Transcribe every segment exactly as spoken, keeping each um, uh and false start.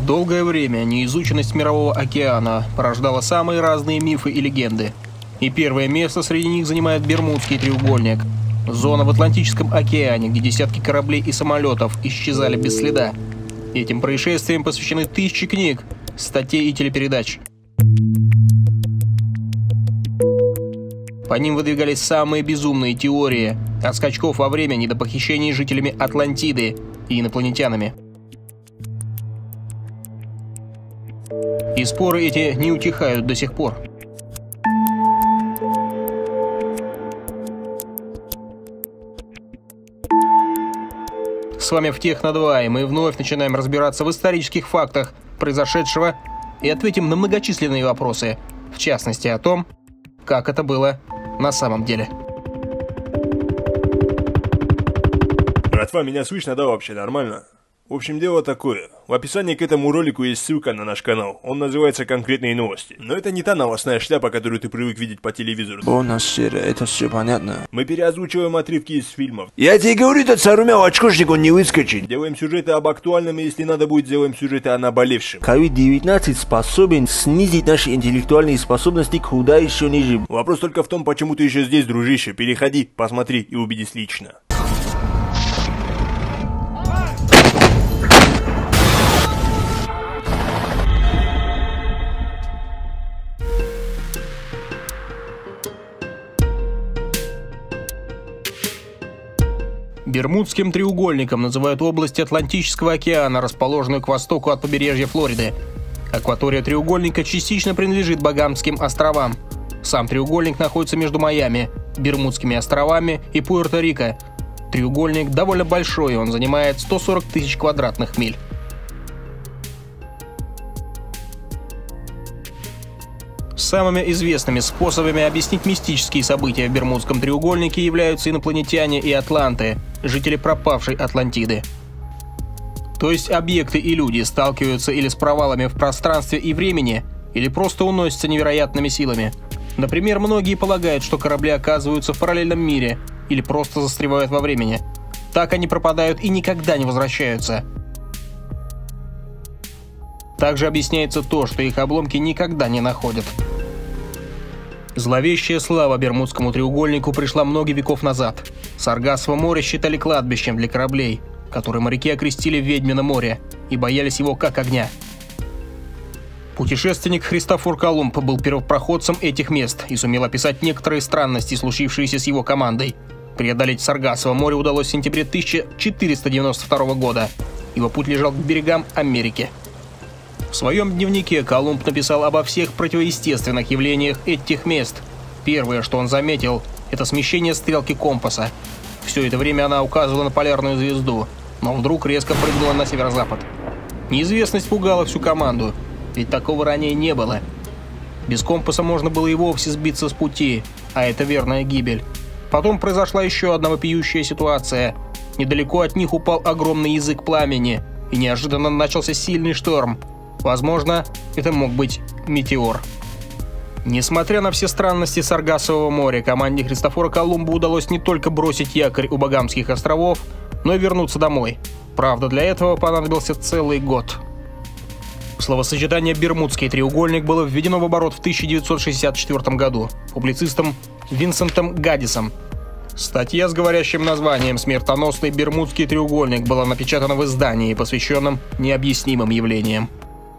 Долгое время неизученность Мирового океана порождала самые разные мифы и легенды. И первое место среди них занимает Бермудский треугольник. Зона в Атлантическом океане, где десятки кораблей и самолетов исчезали без следа. Этим происшествиям посвящены тысячи книг, статей и телепередач. По ним выдвигались самые безумные теории, от скачков во времени до похищений жителями Атлантиды и инопланетянами. И споры эти не утихают до сих пор. С вами в Техно два, и мы вновь начинаем разбираться в исторических фактах произошедшего и ответим на многочисленные вопросы, в частности о том, как это было на самом деле. Братва, меня слышно, да, вообще нормально? В общем, дело такое. В описании к этому ролику есть ссылка на наш канал. Он называется «Конкретные новости». Но это не та новостная шляпа, которую ты привык видеть по телевизору. О, Насир, это все понятно. Мы переозвучиваем отрывки из фильмов. Я тебе говорю, этот сорумял очкошник, он не выскочит. Делаем сюжеты об актуальном, и если надо будет, делаем сюжеты о наболевшем. ковид девятнадцать способен снизить наши интеллектуальные способности куда еще ниже. Вопрос только в том, почему ты еще здесь, дружище. Переходи, посмотри и убедись лично. Бермудским треугольником называют область Атлантического океана, расположенную к востоку от побережья Флориды. Акватория треугольника частично принадлежит Багамским островам. Сам треугольник находится между Майами, Бермудскими островами и Пуэрто-Рико. Треугольник довольно большой, он занимает сто сорок тысяч квадратных миль. Самыми известными способами объяснить мистические события в Бермудском треугольнике являются инопланетяне и атланты, жители пропавшей Атлантиды. То есть объекты и люди сталкиваются или с провалами в пространстве и времени, или просто уносятся невероятными силами. Например, многие полагают, что корабли оказываются в параллельном мире или просто застревают во времени. Так они пропадают и никогда не возвращаются. Также объясняется то, что их обломки никогда не находят. Зловещая слава Бермудскому треугольнику пришла много веков назад. Саргассово море считали кладбищем для кораблей, которые моряки окрестили Ведьмино море и боялись его как огня. Путешественник Христофор Колумб был первопроходцем этих мест и сумел описать некоторые странности, случившиеся с его командой. Преодолеть Саргассово море удалось в сентябре тысяча четыреста девяносто второго года. Его путь лежал к берегам Америки. В своем дневнике Колумб написал обо всех противоестественных явлениях этих мест. Первое, что он заметил, это смещение стрелки компаса. Все это время она указывала на полярную звезду, но вдруг резко прыгнула на северо-запад. Неизвестность пугала всю команду, ведь такого ранее не было. Без компаса можно было и вовсе сбиться с пути, а это верная гибель. Потом произошла еще одна вопиющая ситуация. Недалеко от них упал огромный язык пламени, и неожиданно начался сильный шторм. Возможно, это мог быть метеор. Несмотря на все странности Саргассового моря, команде Христофора Колумба удалось не только бросить якорь у Багамских островов, но и вернуться домой. Правда, для этого понадобился целый год. Словосочетание «Бермудский треугольник» было введено в оборот в тысяча девятьсот шестьдесят четвёртом году публицистом Винсентом Гаддисом. Статья с говорящим названием «Смертоносный Бермудский треугольник» была напечатана в издании, посвященном необъяснимым явлениям.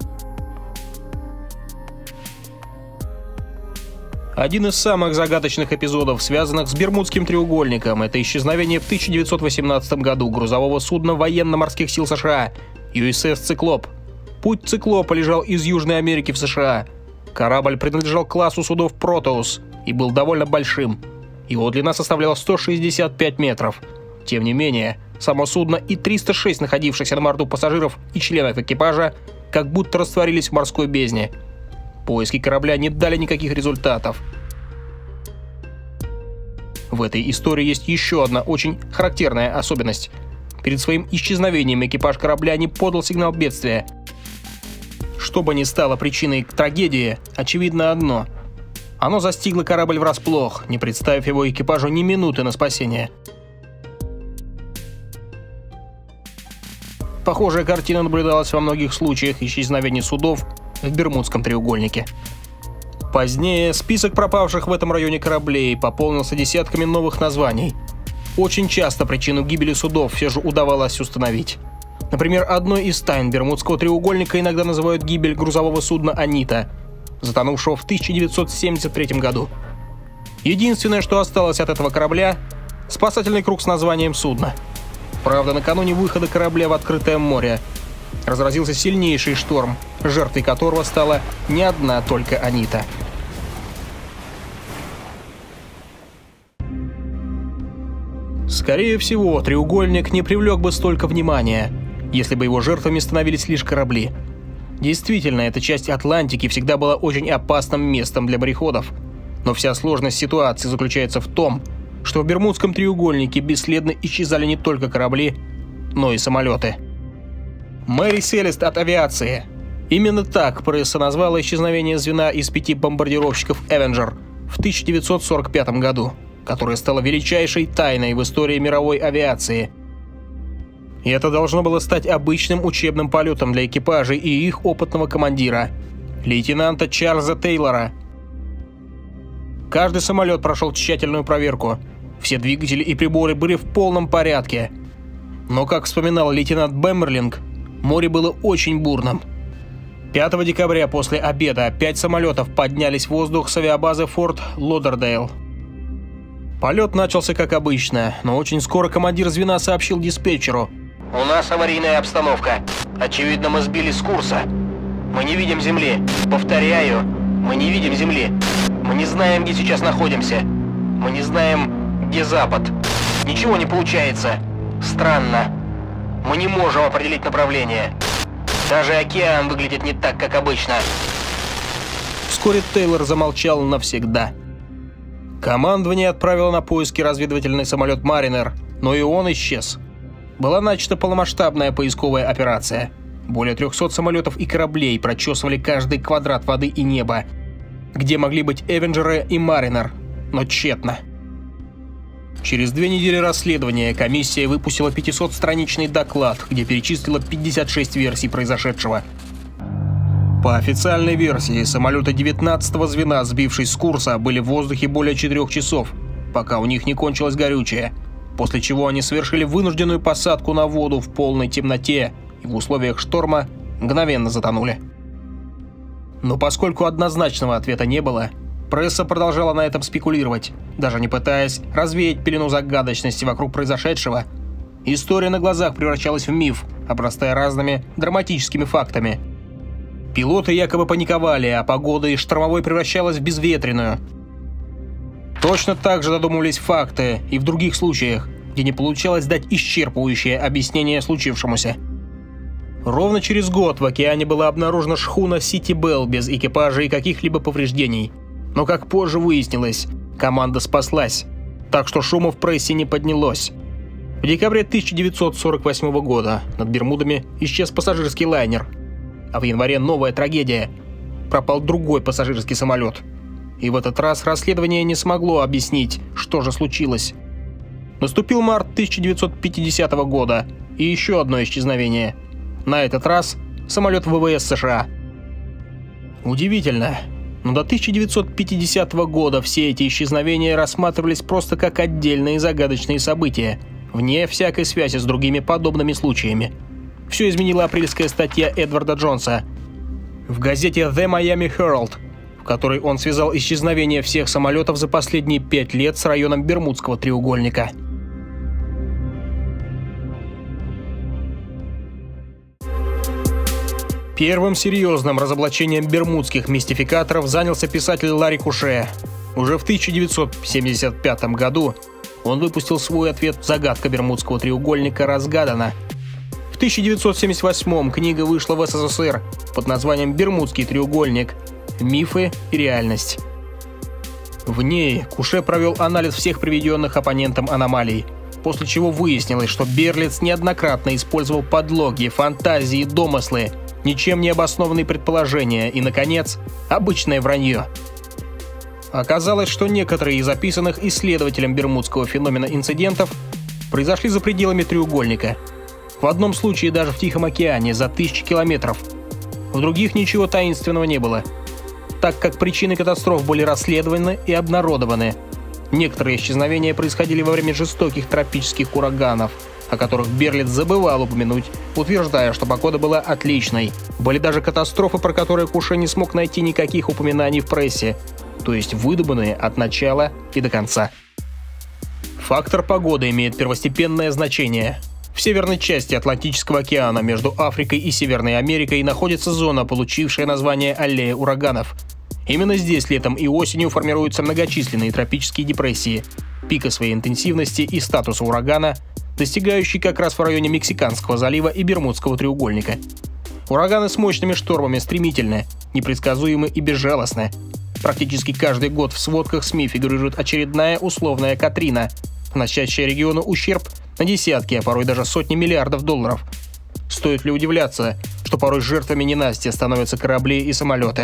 Один из самых загадочных эпизодов, связанных с Бермудским треугольником, это исчезновение в тысяча девятьсот восемнадцатом году грузового судна военно-морских сил США ю эс эс «Циклоп». Путь «Циклопа» лежал из Южной Америки в США. Корабль принадлежал классу судов «Протеус» и был довольно большим. Его длина составляла сто шестьдесят пять метров. Тем не менее, само судно и триста шесть находившихся на борту пассажиров и членов экипажа как будто растворились в морской бездне. Поиски корабля не дали никаких результатов. В этой истории есть еще одна очень характерная особенность. Перед своим исчезновением экипаж корабля не подал сигнал бедствия. Что бы ни стало причиной трагедии, очевидно одно. Оно застигло корабль врасплох, не представив его экипажу ни минуты на спасение. Похожая картина наблюдалась во многих случаях исчезновений судов в Бермудском треугольнике. Позднее список пропавших в этом районе кораблей пополнился десятками новых названий. Очень часто причину гибели судов все же удавалось установить. Например, одной из тайн Бермудского треугольника иногда называют гибель грузового судна «Анита», затонувшего в тысяча девятьсот семьдесят третьем году. Единственное, что осталось от этого корабля – спасательный круг с названием судна. Правда, накануне выхода корабля в открытое море разразился сильнейший шторм, жертвой которого стала не одна только «Анита». Скорее всего, треугольник не привлек бы столько внимания, если бы его жертвами становились лишь корабли. Действительно, эта часть Атлантики всегда была очень опасным местом для мореходов. Но вся сложность ситуации заключается в том, что в Бермудском треугольнике бесследно исчезали не только корабли, но и самолеты. Мэри Селест от авиации. Именно так пресса назвала исчезновение звена из пяти бомбардировщиков «Эвенджер» в тысяча девятьсот сорок пятом году, которое стало величайшей тайной в истории мировой авиации. И это должно было стать обычным учебным полетом для экипажей и их опытного командира, лейтенанта Чарльза Тейлора. Каждый самолет прошел тщательную проверку. Все двигатели и приборы были в полном порядке. Но, как вспоминал лейтенант Бэммерлинг, море было очень бурным. пятого декабря после обеда пять самолетов поднялись в воздух с авиабазы Форт Лодердейл. Полет начался как обычно, но очень скоро командир звена сообщил диспетчеру: «У нас аварийная обстановка. Очевидно, мы сбились с курса. Мы не видим земли. Повторяю, мы не видим земли. Мы не знаем, где сейчас находимся. Мы не знаем, где запад. Ничего не получается. Странно. Мы не можем определить направление. Даже океан выглядит не так, как обычно». Вскоре Тейлор замолчал навсегда. Командование отправило на поиски разведывательный самолет «Маринер», но и он исчез. Была начата полномасштабная поисковая операция. Более трехсот самолетов и кораблей прочесывали каждый квадрат воды и неба, где могли быть «Эвенджеры» и «Маринер», но тщетно. Через две недели расследования комиссия выпустила пятисотстраничный доклад, где перечислила пятьдесят шесть версий произошедшего. По официальной версии, самолеты девятнадцатого звена, сбившись с курса, были в воздухе более четырех часов, пока у них не кончилось горючее, после чего они совершили вынужденную посадку на воду в полной темноте и в условиях шторма мгновенно затонули. Но поскольку однозначного ответа не было, пресса продолжала на этом спекулировать, даже не пытаясь развеять пелену загадочности вокруг произошедшего. История на глазах превращалась в миф, обрастая разными драматическими фактами. Пилоты якобы паниковали, а погода из штормовой превращалась в безветренную. Точно так же додумывались факты и в других случаях, где не получалось дать исчерпывающее объяснение случившемуся. Ровно через год в океане была обнаружена шхуна «Сити Белл» без экипажа и каких-либо повреждений. Но, как позже выяснилось, команда спаслась, так что шума в прессе не поднялось. В декабре тысяча девятьсот сорок восьмого года над Бермудами исчез пассажирский лайнер. А в январе новая трагедия. Пропал другой пассажирский самолет. И в этот раз расследование не смогло объяснить, что же случилось. Наступил март тысяча девятьсот пятидесятого года, и еще одно исчезновение. На этот раз самолет ВВС США. Удивительно, но до тысяча девятьсот пятидесятого года все эти исчезновения рассматривались просто как отдельные загадочные события, вне всякой связи с другими подобными случаями. Все изменила апрельская статья Эдварда Джонса в газете The Miami Herald, в которой он связал исчезновение всех самолетов за последние пять лет с районом Бермудского треугольника. Первым серьезным разоблачением бермудских мистификаторов занялся писатель Ларри Куше. Уже в тысяча девятьсот семьдесят пятом году он выпустил свой ответ «Загадка Бермудского треугольника разгадана». В тысяча девятьсот семьдесят восьмом книга вышла в СССР под названием «Бермудский треугольник. Мифы и реальность». В ней Куше провел анализ всех приведенных оппонентом аномалий, после чего выяснилось, что Берлиц неоднократно использовал подлоги, фантазии, домыслы, ничем не обоснованные предположения и, наконец, обычное вранье. Оказалось, что некоторые из описанных исследователем бермудского феномена инцидентов произошли за пределами треугольника. В одном случае даже в Тихом океане, за тысячи километров. В других ничего таинственного не было, так как причины катастроф были расследованы и обнародованы. Некоторые исчезновения происходили во время жестоких тропических ураганов, о которых Берлиц забывал упомянуть, утверждая, что погода была отличной. Были даже катастрофы, про которые Куше не смог найти никаких упоминаний в прессе, то есть выдуманные от начала и до конца. Фактор погоды имеет первостепенное значение. В северной части Атлантического океана между Африкой и Северной Америкой находится зона, получившая название «Аллея ураганов». Именно здесь летом и осенью формируются многочисленные тропические депрессии, пика своей интенсивности и статуса урагана, достигающий как раз в районе Мексиканского залива и Бермудского треугольника. Ураганы с мощными штормами стремительны, непредсказуемы и безжалостны. Практически каждый год в сводках СМИ фигурирует очередная условная Катрина, наносящая региону ущерб на десятки, а порой даже сотни миллиардов долларов. Стоит ли удивляться, что порой жертвами ненастья становятся корабли и самолеты?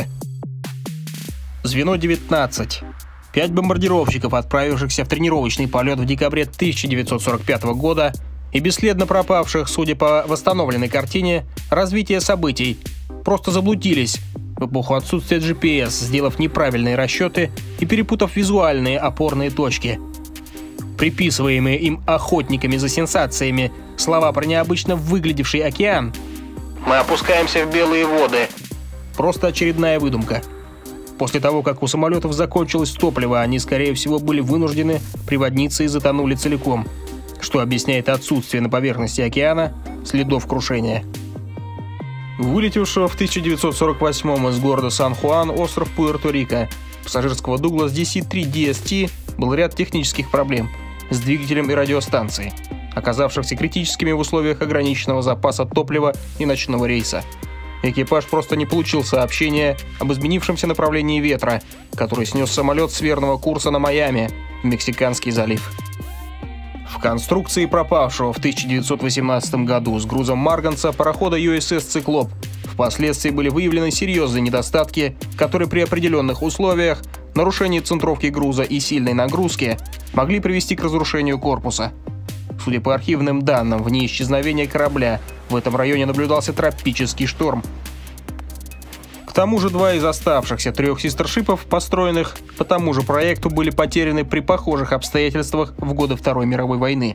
Звено девятнадцать. Пять бомбардировщиков, отправившихся в тренировочный полет в декабре тысяча девятьсот сорок пятого года и бесследно пропавших, судя по восстановленной картине, развития событий, просто заблудились в эпоху отсутствия джи пи эс, сделав неправильные расчеты и перепутав визуальные опорные точки. Приписываемые им охотниками за сенсациями слова про необычно выглядевший океан Мы опускаемся в белые воды. просто очередная выдумка. После того, как у самолетов закончилось топливо, они, скорее всего, были вынуждены приводниться и затонули целиком, что объясняет отсутствие на поверхности океана следов крушения. Вылетевшего в тысяча девятьсот сорок восьмом из города Сан-Хуан, остров Пуэрто-Рико, пассажирского Douglas ди си три ди эс ти был ряд технических проблем с двигателем и радиостанцией, оказавшихся критическими в условиях ограниченного запаса топлива и ночного рейса. Экипаж просто не получил сообщения об изменившемся направлении ветра, который снес самолет с верного курса на Майами, в Мексиканский залив. В конструкции пропавшего в тысяча девятьсот восемнадцатом году с грузом марганца парохода ю эс эс «Циклоп» впоследствии были выявлены серьезные недостатки, которые при определенных условиях, нарушении центровки груза и сильной нагрузки могли привести к разрушению корпуса. Судя по архивным данным, в дни исчезновения корабля в этом районе наблюдался тропический шторм. К тому же два из оставшихся трех систершипов, построенных по тому же проекту, были потеряны при похожих обстоятельствах в годы Второй мировой войны.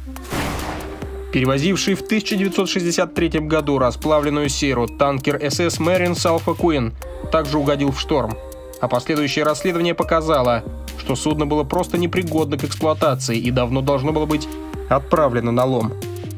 Перевозивший в тысяча девятьсот шестьдесят третьем году расплавленную серу танкер эс эс Marine Salva Queen также угодил в шторм, а последующее расследование показало, что судно было просто непригодно к эксплуатации и давно должно было быть отправлено на лом.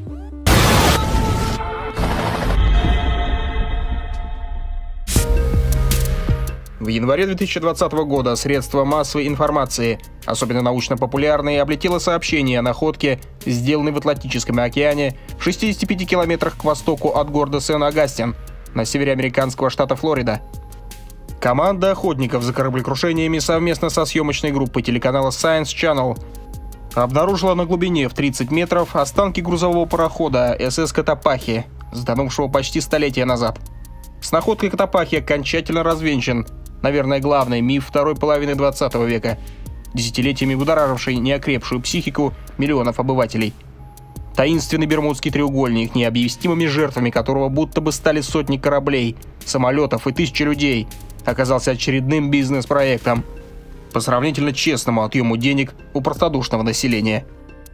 В январе две тысячи двадцатого года средства массовой информации, особенно научно-популярные, облетело сообщение о находке, сделанной в Атлантическом океане в шестидесяти пяти километрах к востоку от города Сен-Агастин, на севере американского штата Флорида. Команда охотников за кораблекрушениями совместно со съемочной группой телеканала Science Channel обнаружила на глубине в тридцать метров останки грузового парохода эс эс Котопахи, затонувшего почти столетие назад. С находкой Котопахи окончательно развенчан, наверное, главный миф второй половины двадцатого века, десятилетиями будораживший неокрепшую психику миллионов обывателей. Таинственный Бермудский треугольник, необъяснимыми жертвами которого будто бы стали сотни кораблей, самолетов и тысячи людей, оказался очередным бизнес-проектом по сравнительно честному отъему денег у простодушного населения.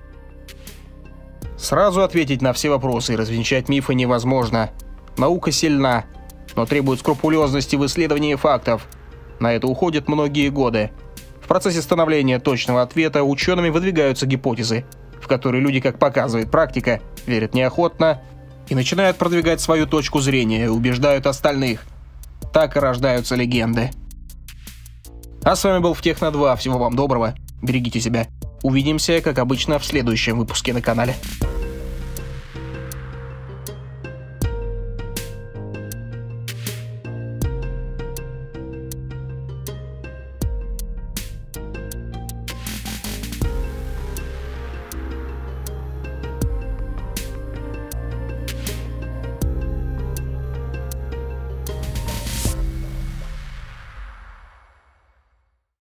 Сразу ответить на все вопросы и развенчать мифы невозможно. Наука сильна, но требует скрупулезности в исследовании фактов. На это уходят многие годы. В процессе становления точного ответа учеными выдвигаются гипотезы, в которые люди, как показывает практика, верят неохотно и начинают продвигать свою точку зрения и убеждают остальных. Так и рождаются легенды. А с вами был в Техно два. Всего вам доброго. Берегите себя. Увидимся, как обычно, в следующем выпуске на канале.